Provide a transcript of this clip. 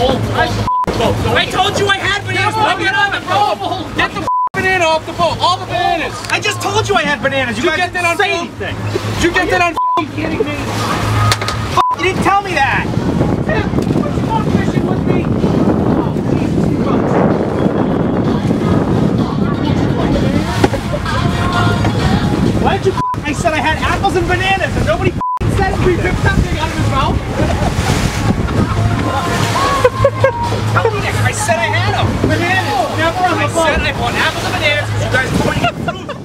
I told you I had bananas. Get on the boat. Get the banana off the boat. All the bananas. I just told you I had bananas. You guys get that on say film? anything. Did you get that on film? Kidding me? You didn't tell me that. Tim, would you go fishing with me? Why did you? I said I had apples and bananas, and nobody said we ripped something out of his mouth. Tell me that. I said I had them. Bananas. Never on the boat. I said I bought apples and bananas because you guys told me to eat fruit.